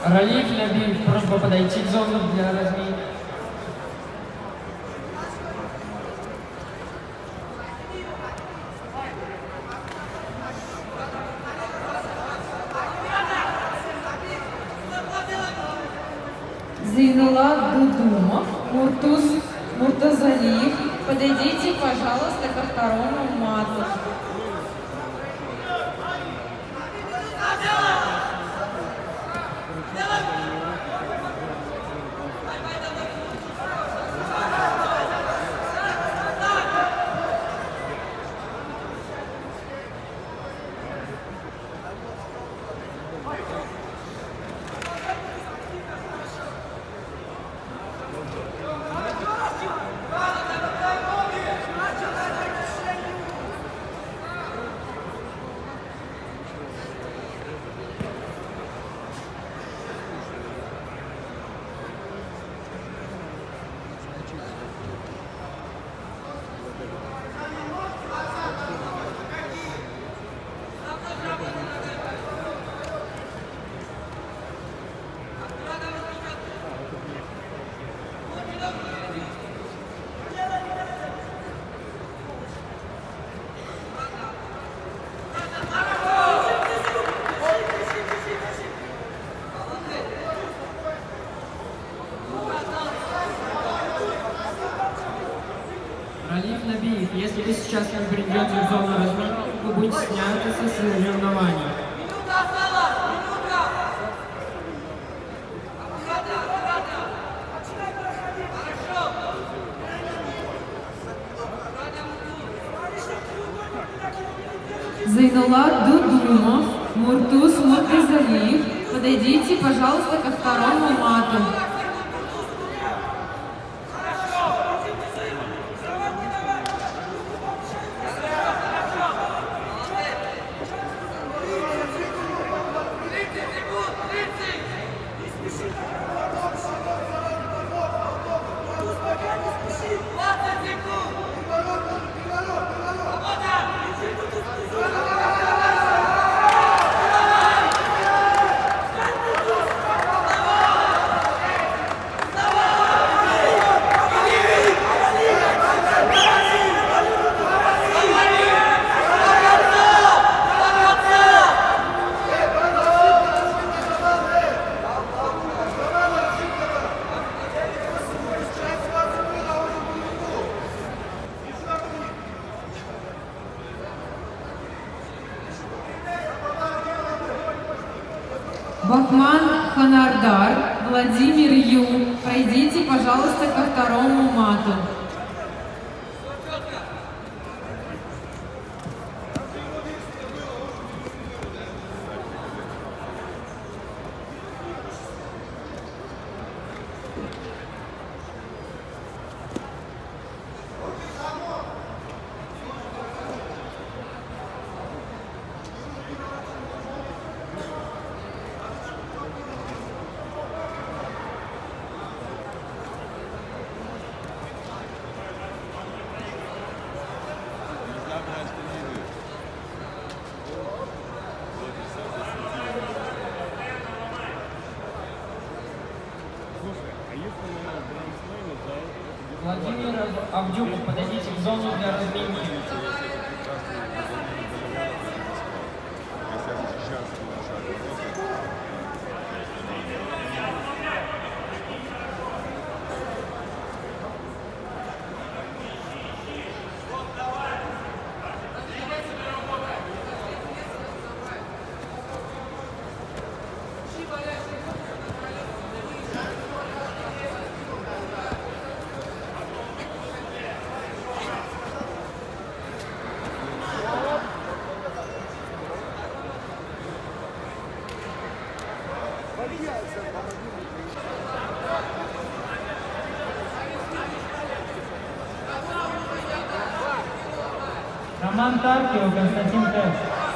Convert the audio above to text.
Ралиф Лябиев, просьба подойти к зону для разминки. Зейнулат Дудумов, Муртуз Муртазалиев, подойдите, пожалуйста, ко второму мату. Ралиф Лябиев, если вы сейчас не придете в зону разминки, вы будете сняты со соревнований. Зейнулат Дудумов, Муртуз Муртазалиев, подойдите, пожалуйста, ко второму мату. Бахман Ханардар, Владимир Ю, пройдите, пожалуйста, ко второму мату. Владимир Авдюков, подойдите в зону для разминки. Роман Таркио, Константин Тесс.